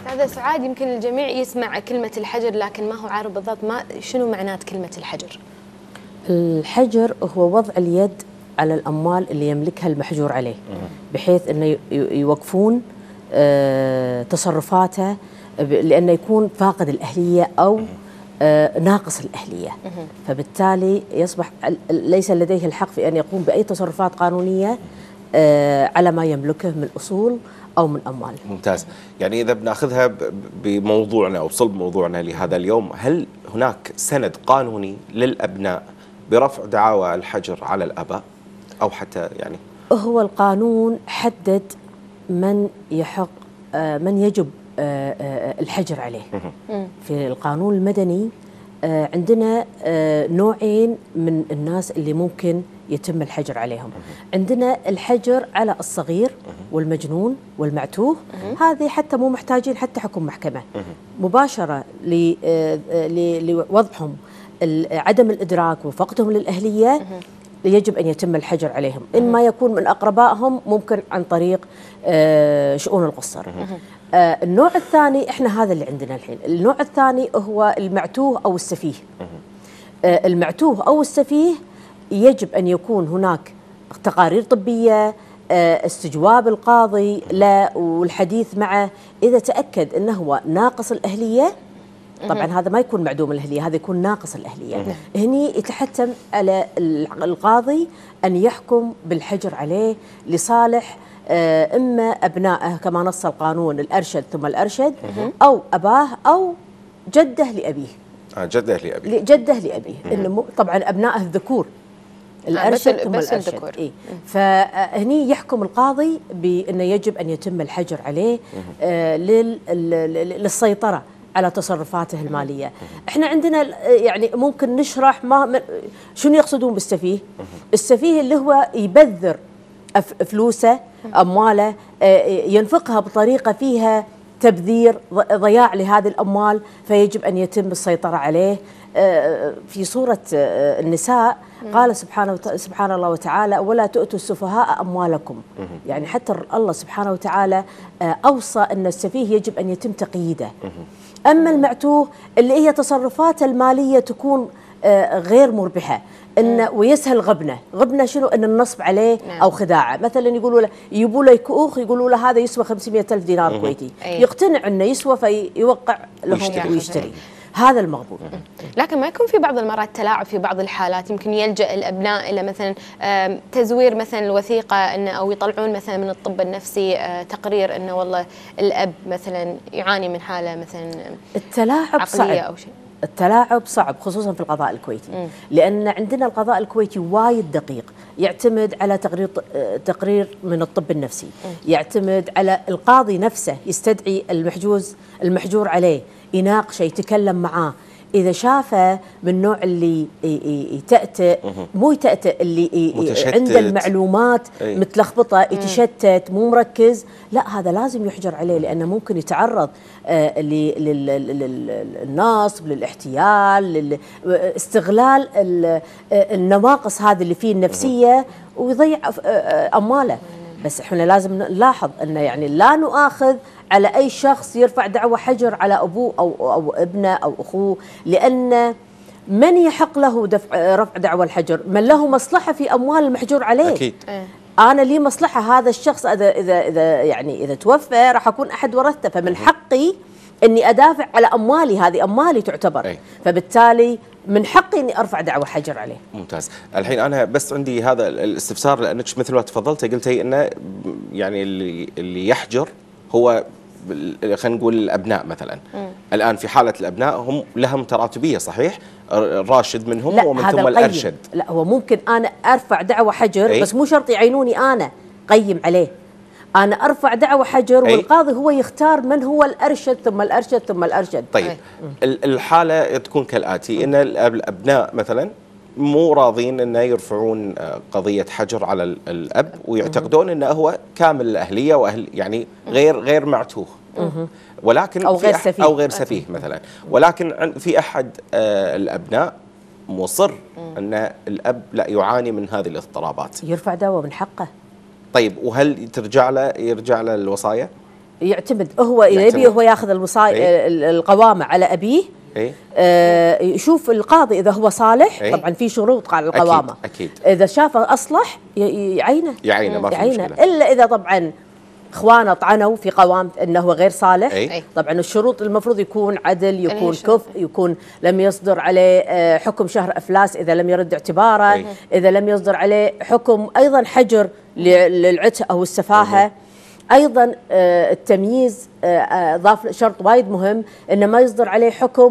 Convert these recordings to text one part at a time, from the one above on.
هذا سعاد يمكن الجميع يسمع كلمة الحجر لكن ما هو عارف بالضبط شنو معنات كلمة الحجر. الحجر هو وضع اليد على الأموال اللي يملكها المحجور عليه بحيث أنه يوقفون تصرفاته لأنه يكون فاقد الأهلية أو ناقص الأهلية، فبالتالي يصبح ليس لديه الحق في أن يقوم بأي تصرفات قانونية على ما يملكه من أصول أو من أموال. ممتاز. يعني إذا بناخذها بموضوعنا أو صلب موضوعنا لهذا اليوم، هل هناك سند قانوني للأبناء برفع دعاوى الحجر على الآباء أو حتى يعني؟ هو القانون حدد من يحق من يجب الحجر عليه. في القانون المدني عندنا نوعين من الناس اللي ممكن يتم الحجر عليهم. عندنا الحجر على الصغير والمجنون والمعتوه، هذه حتى مو محتاجين حتى حكم محكمة، مباشرة لوضعهم عدم الإدراك وفقدهم للأهلية يجب أن يتم الحجر عليهم. إن ما يكون من أقربائهم ممكن عن طريق شؤون القصر. النوع الثاني إحنا هذا اللي عندنا الحين. النوع الثاني هو المعتوه أو السفيه. المعتوه أو السفيه يجب أن يكون هناك تقارير طبية، استجواب القاضي له والحديث معه. إذا تأكد أنه هو ناقص الأهلية، طبعا هذا ما يكون معدوم الأهلية، هذا يكون ناقص الأهلية، هني يتحتم على القاضي أن يحكم بالحجر عليه لصالح إما أبنائه كما نص القانون الأرشد ثم الأرشد، أو أباه أو جده لأبيه. جده لأبيه. جده لأبيه. إنه طبعا أبنائه الذكور الأرشد ثم الأرشد. إيه؟ فهني يحكم القاضي بأنه يجب أن يتم الحجر عليه للسيطرة على تصرفاته المالية. احنا عندنا يعني ممكن نشرح شنو يقصدون بالسفيه. السفيه اللي هو يبذر فلوسه أمواله، ينفقها بطريقة فيها تبذير، ضياع لهذه الأموال، فيجب أن يتم السيطرة عليه. في سورة النساء قال سبحان الله وتعالى: ولا تؤتوا السفهاء أموالكم. يعني حتى الله سبحانه وتعالى أوصى أن السفيه يجب أن يتم تقييده. أما المعتوه اللي هي تصرفاته المالية تكون غير مربحة، إن ويسهل غبنه شنو؟ إن النصب عليه أو خداعه. مثلا يقولوا له يجيبوا له كؤوخ، يقولوا له هذا يسوى 500,000 دينار كويتي، يقتنع إنه يسوى فيوقع لهم ويشتري. هذا المغبون. لكن ما يكون في بعض المرات تلاعب في بعض الحالات، يمكن يلجأ الأبناء إلى مثلا تزوير مثلا الوثيقة إنه أو يطلعون مثلا من الطب النفسي تقرير إنه والله الأب مثلا يعاني من حالة مثلا التلاعب عقلية أو شيء. التلاعب صعب خصوصا في القضاء الكويتي، لأن عندنا القضاء الكويتي وايد دقيق، يعتمد على تقرير من الطب النفسي، يعتمد على القاضي نفسه يستدعي المحجور عليه، يناقشه، يتكلم معاه. إذا شافه من النوع اللي يتأتئ، مو يتأتئ، اللي عنده المعلومات متلخبطة، يتشتت، مو مركز، لا هذا لازم يحجر عليه، لأنه ممكن يتعرض للنصب، للاحتيال، استغلال النواقص هذه اللي فيه النفسية، ويضيع أمواله. بس احنا لازم نلاحظ أنه يعني لا نؤاخذ على أي شخص يرفع دعوى حجر على أبوه أو ابنه أو أخوه، لأن من يحق له رفع دعوى الحجر؟ من له مصلحة في أموال المحجور عليه. أكيد. أنا لي مصلحة، هذا الشخص إذا توفى راح أكون أحد ورثته، فمن حقي إني أدافع على أموالي، هذه أموالي تعتبر. فبالتالي من حقي إني أرفع دعوى حجر عليه. ممتاز. الحين أنا بس عندي هذا الاستفسار، لأنك مثل ما تفضلتي قلتي إنه يعني اللي يحجر هو خلينا نقول الأبناء مثلا. الآن في حالة الأبناء هم لهم تراتبية، صحيح؟ الراشد منهم ومن ثم الأرشد. لا، هو ممكن أنا أرفع دعوى حجر بس مو شرط يعينوني أنا قيم عليه. أنا أرفع دعوى حجر والقاضي هو يختار من هو الأرشد ثم الأرشد ثم الأرشد. طيب الحالة تكون كالآتي: إن الأبناء مثلا مو راضين أن يرفعون قضية حجر على الأب، ويعتقدون أنه هو كامل الأهلية يعني غير معتوه، ولكن أو غير سفيه مثلا، ولكن في أحد الأبناء مصر أن الأب لا يعاني من هذه الاضطرابات، يرفع دعوى من حقه. طيب وهل يرجع له الوصاية؟ يعتمد هو إذا يبي هو ياخذ القوامة على أبيه. يشوف القاضي إذا هو صالح. طبعا في شروط على القوامة. أكيد. إذا شافه أصلح يعينه ما في مشكلة. إلا إذا طبعا اخوانه طعنوا في قوام انه هو غير صالح. طبعا الشروط المفروض يكون عدل، يكون كفء، يكون لم يصدر عليه حكم شهر افلاس اذا لم يرد اعتباره، اذا لم يصدر عليه حكم ايضا حجر للعته او السفاهه. ايضا التمييز ضاف شرط وايد مهم، انه ما يصدر عليه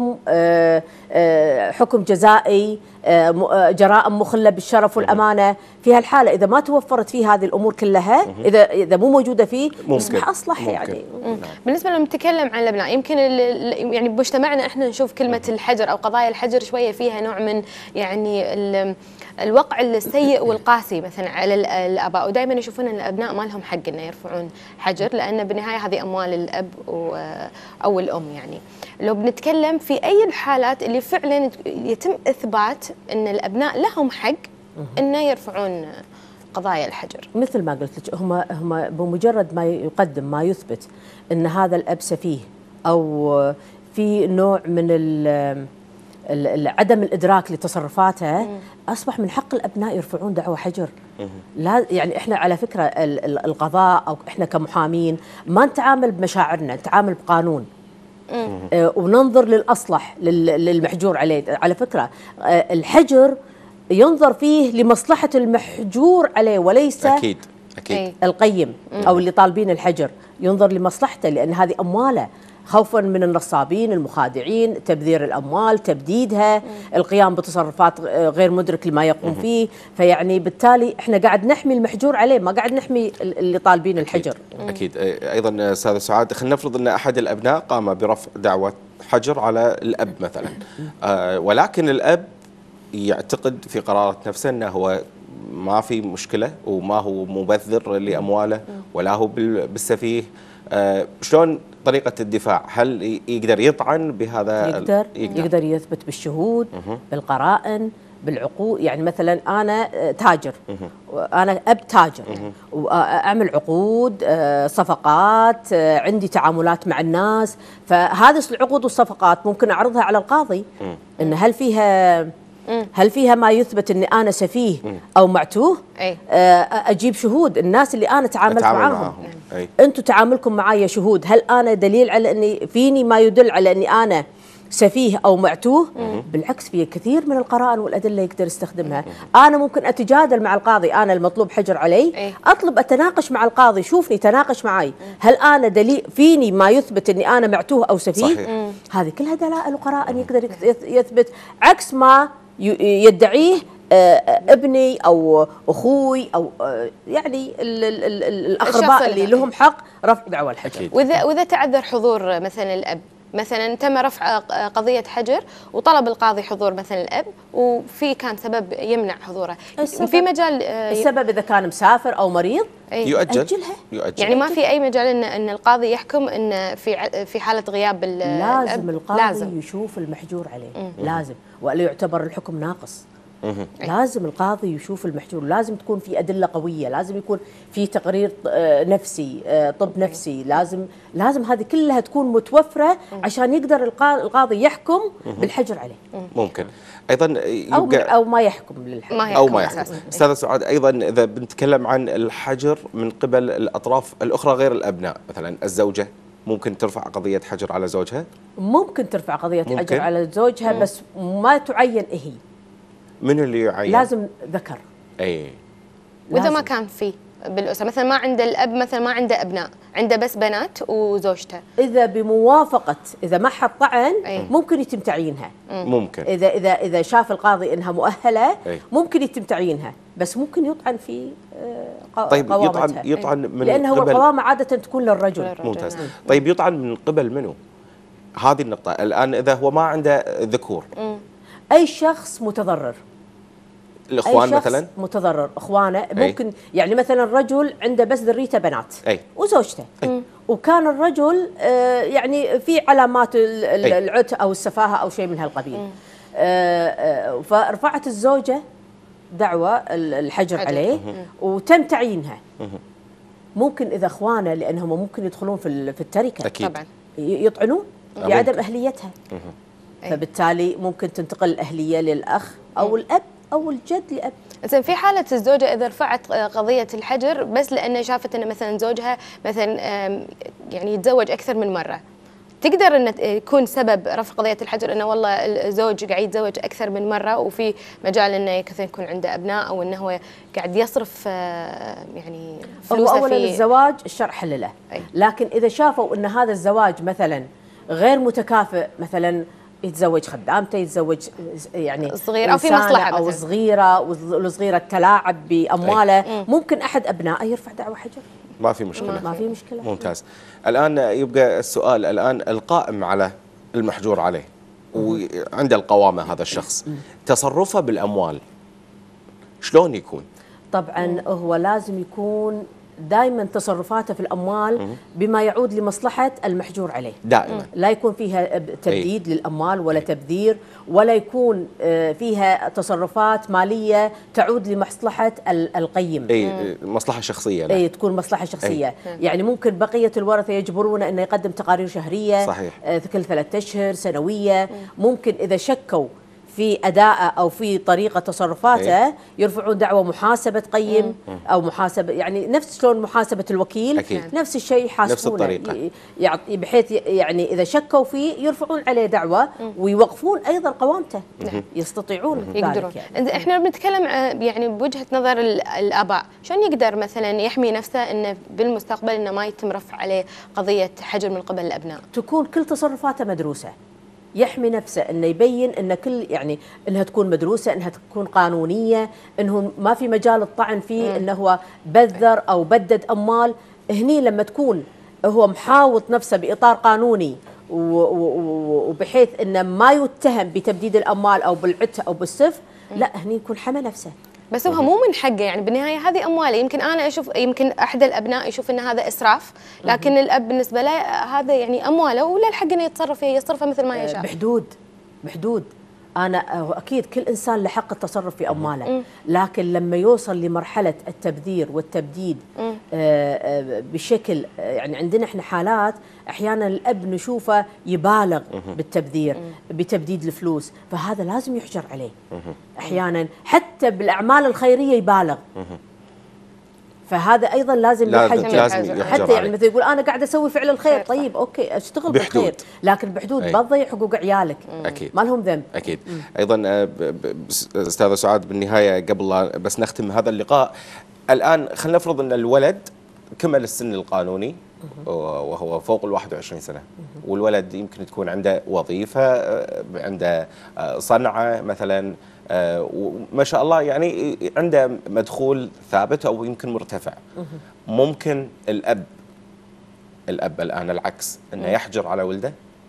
حكم جزائي، جرائم مخله بالشرف والامانه. في هالحاله اذا ما توفرت فيه هذه الامور كلها، اذا مو موجوده فيه يصبح اصلح. يعني بالنسبه لما نتكلم عن الابناء، يمكن يعني بمجتمعنا احنا نشوف كلمه الحجر او قضايا الحجر شويه فيها نوع من يعني الوقع السيء والقاسي مثلا على الاباء، ودائما يشوفون ان الابناء ما لهم حق انه يرفعون حجر، لان بالنهايه هذه اموال الاب او الام. يعني لو بنتكلم في اي الحالات اللي فعلا يتم اثبات ان الابناء لهم حق انه يرفعون قضايا الحجر، مثل ما قلت لك، هم بمجرد ما يقدم ما يثبت ان هذا الاب سفيه او في نوع من عدم الادراك لتصرفاته، اصبح من حق الابناء يرفعون دعوى حجر. لا يعني احنا على فكره القضاء او احنا كمحامين ما نتعامل بمشاعرنا، نتعامل بقانون. وننظر للاصلح للمحجور عليه. على فكره الحجر ينظر فيه لمصلحه المحجور عليه وليس اكيد القيم او اللي طالبين الحجر، ينظر لمصلحته، لان هذه امواله، خوفا من النصابين المخادعين، تبذير الاموال، تبديدها، القيام بتصرفات غير مدرك لما يقوم فيه. فيعني بالتالي احنا قاعد نحمي المحجور عليه، ما قاعد نحمي اللي طالبين الحجر. اكيد. ايضا استاذ سعاد، خلينا نفرض ان احد الابناء قام برفع دعوى حجر على الاب مثلا، ولكن الاب يعتقد في قرارة نفسه انه هو ما في مشكله وما هو مبذر لامواله ولا هو بالسفيه. شلون طريقة الدفاع؟ هل يقدر يطعن بهذا؟ يقدر يثبت بالشهود، بالقرائن، بالعقود. يعني مثلا أنا تاجر، أنا أب تاجر، وأعمل عقود، صفقات، عندي تعاملات مع الناس، فهذه العقود والصفقات ممكن أعرضها على القاضي إن هل فيها ما يثبت اني انا سفيه او معتوه؟ اجيب شهود الناس اللي انا تعاملت معاهم. انتم تعاملكم معايا شهود، هل انا دليل على اني فيني ما يدل على اني انا سفيه او معتوه؟ بالعكس، في كثير من القرائن والادله يقدر يستخدمها. انا ممكن اتجادل مع القاضي، انا المطلوب حجر علي، اطلب اتناقش مع القاضي، شوفني تناقش معي، هل انا دليل فيني ما يثبت اني انا معتوه او سفيه؟ صحيح. هذه كلها دلائل وقرائن يقدر يثبت، عكس ما يدعيه ابني او اخوي او يعني الاقرباء اللي لهم حق رفع دعوى الحجر. واذا تعذر حضور مثلا الاب، مثلا تم رفع قضيه حجر وطلب القاضي حضور مثلا الاب وفي كان سبب يمنع حضوره، في مجال السبب اذا كان مسافر او مريض يؤجلها. يعني ما في اي مجال ان القاضي يحكم ان في حاله غياب لازم القاضي يشوف المحجور عليه. لازم، ولا يعتبر الحكم ناقص. لازم القاضي يشوف المحجور، لازم تكون في أدلة قوية، لازم يكون في تقرير نفسي، طب نفسي، لازم هذه كلها تكون متوفرة عشان يقدر القاضي يحكم بالحجر عليه. ممكن أيضا أو ما يحكم للحجر أو ما يحكم. أستاذ سعاد، أيضا إذا بنتكلم عن الحجر من قبل الأطراف الأخرى غير الأبناء، مثلا الزوجة ممكن ترفع قضية حجر على زوجها؟ ممكن ترفع قضية حجر على زوجها، بس ما تعين هي. من اللي يعين؟ لازم ذكر. واذا ما كان فيه بالاسره، مثلا ما عنده الاب، مثلا ما عنده ابناء، عنده بس بنات وزوجته، اذا بموافقه، اذا ما حد طعن ممكن يتم تعيينها. ممكن اذا شاف القاضي انها مؤهله ممكن يتم تعيينها، بس ممكن يطعن في قوامتها. طيب يطعن من لانه القوامه عاده تكون للرجل. ممتاز. طيب يطعن من قبل منو؟ هذه النقطه. الان اذا هو ما عنده ذكور، اي شخص متضرر، الاخوان أي شخص مثلا متضرر، اخوانه ممكن. يعني مثلا الرجل عنده بس ذريته بنات وزوجته، وكان الرجل يعني في علامات العته او السفاهه او شيء من هالقبيل، فرفعت الزوجه دعوى الحجر عليه وتم تعيينها. ممكن اذا اخوانه، لانهم ممكن يدخلون في التركه اكيد طبعا. يطعنون بعدم ممكن. اهليتها. أي. فبالتالي ممكن تنتقل الاهليه للاخ او الاب او الجد لاب. زين، في حالة الزوجة إذا رفعت قضية الحجر بس لأن شافت أن مثلا زوجها مثلا يعني يتزوج أكثر من مرة، تقدر أن يكون سبب رفع قضية الحجر أنه والله الزوج قاعد يتزوج أكثر من مرة وفي مجال أنه كثير يكون عنده أبناء، أو أنه هو قاعد يصرف يعني هو فلوسه اولا في الزواج الشرع حلله، أي. لكن اذا شافوا ان هذا الزواج مثلا غير متكافئ، مثلا يتزوج خدامته، يتزوج يعني صغير أو في إنسانة مصلحة او مثلاً. صغيره، والصغيره تلاعب بامواله، ممكن احد ابنائه يرفع دعوى حجر، ما في مشكله. ما في مشكله. ممتاز. الآن يبقى السؤال، الآن القائم على المحجور عليه وعند القوامة هذا الشخص، تصرفه بالأموال شلون يكون؟ طبعا هو لازم يكون دائما تصرفاته في الاموال بما يعود لمصلحه المحجور عليه دائما. لا يكون فيها تبديد للاموال ولا تبذير، ولا يكون فيها تصرفات ماليه تعود لمصلحه القيم. اي مصلحه شخصيه له. اي تكون مصلحه شخصيه. يعني ممكن بقيه الورثه يجبرونه انه يقدم تقارير شهريه، صحيح. كل 3 أشهر، سنويه. ممكن اذا شكوا في أداءه أو في طريقة تصرفاته يرفعون دعوى محاسبة قيم أو محاسبة، يعني نفس شلون محاسبة الوكيل. أكيد. نفس الشيء يحاسبونه نفس الطريقة. بحيث يعني إذا شكوا فيه يرفعون عليه دعوى ويوقفون أيضا قوامته. يستطيعون يقدرون. ذلك يعني. احنا بنتكلم يعني بوجهة نظر الآباء، شلون يقدر مثلا يحمي نفسه انه بالمستقبل انه ما يتم رفع عليه قضية حجر من قبل الأبناء؟ تكون كل تصرفاته مدروسة، يحمي نفسه، انه يبين ان كل يعني انها تكون مدروسه، انها تكون قانونيه، انه ما في مجال الطعن فيه انه هو بذر او بدد اموال. هني لما تكون هو محاوط نفسه باطار قانوني وبحيث انه ما يتهم بتبديد الاموال او بالعته او بالسف، لا هني يكون حمى نفسه. بس هو مو من حقه، يعني بالنهايه هذه امواله. يمكن انا اشوف، يمكن احد الابناء يشوف ان هذا اسراف، لكن الاب بالنسبه له هذا يعني امواله ولا الحق انه يتصرف فيها، يصرفها مثل ما يشاء. بحدود. انا اكيد كل انسان له حق التصرف في امواله، لكن لما يوصل لمرحله التبذير والتبديد بشكل يعني عندنا احنا حالات احيانا الاب نشوفه يبالغ بالتبذير بتبديد الفلوس، فهذا لازم يحجر عليه. احيانا حتى بالاعمال الخيريه يبالغ، فهذا ايضا لازم يحجر. حتى يعني مثل يقول انا قاعد اسوي فعل الخير، طيب اوكي اشتغل بالخير، لكن بحدود ما تضيع حقوق عيالك. اكيد ما لهم ذنب. اكيد. ايضا استاذه سعاد، بالنهايه قبل بس نختم هذا اللقاء، الان خلينا نفرض ان الولد كمل السن القانوني وهو فوق ال 21 سنه، والولد يمكن تكون عنده وظيفه، عنده صنعه مثلا، وما شاء الله يعني عنده مدخول ثابت او يمكن مرتفع. ممكن الاب الان العكس انه يحجر على ولده؟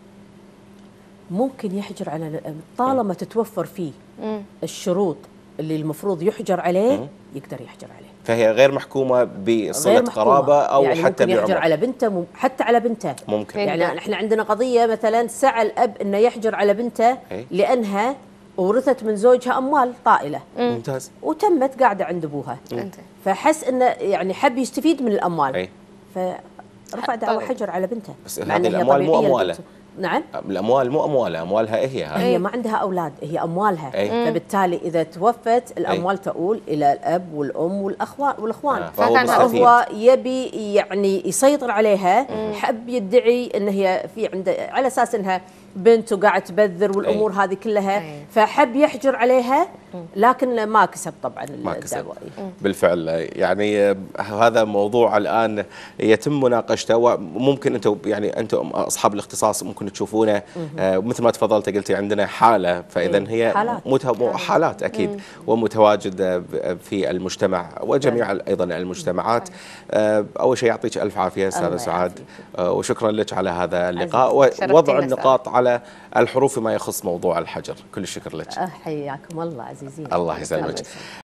ممكن يحجر على الاب طالما تتوفر فيه الشروط اللي المفروض يحجر عليه، يقدر يحجر عليه. فهي غير محكومه بصله قرابه او يعني حتى ممكن يحجر على بنته، حتى على بنته ممكن. يعني احنا عندنا قضيه مثلا سعى الاب انه يحجر على بنته لانها ورثت من زوجها اموال طائله. ممتاز. وتمت قاعده عند ابوها، فحس انه يعني حب يستفيد من الاموال، فرفع دعوى حجر على بنته. بس هذه الاموال مو امواله. نعم، الاموال مو امواله، اموالها هي ما عندها اولاد، هي اموالها. فبالتالي اذا توفت الاموال تؤول الى الاب والام والاخوان. فهو يبي يعني يسيطر عليها، حب يدعي ان هي في عنده على اساس انها بنت وقاعد تبذر والامور هذه كلها، فحب يحجر عليها، لكن ما كسب طبعا الدعوة. بالفعل يعني هذا موضوع الان يتم مناقشته، وممكن انتم يعني انتم اصحاب الاختصاص ممكن تشوفونه مثل ما تفضلت قلتي عندنا حاله، فاذا هي حالات اكيد ومتواجده في المجتمع وجميع ايضا المجتمعات. اول شيء يعطيك الف عافيه استاذه سعاد، وشكرا لك على هذا اللقاء ووضع النقاط على الحروف فيما يخص موضوع الحجر. كل الشكر لك. حياكم الله عزيزين. الله يسلمك.